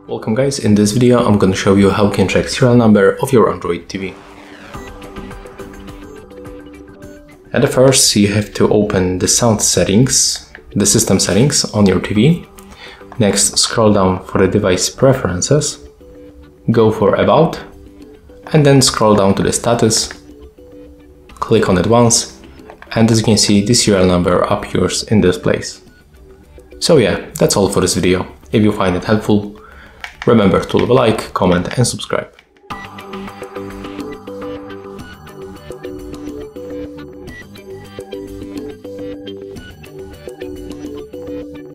Welcome guys, in this video I'm gonna show you how you can check serial number of your Android TV. At first you have to open the sound settings, the system settings on your TV. Next scroll down for the device preferences, go for about, and then scroll down to the status, click on it once, and as you can see the serial number appears in this place. So yeah, that's all for this video. If you find it helpful, remember to leave a like, comment and subscribe.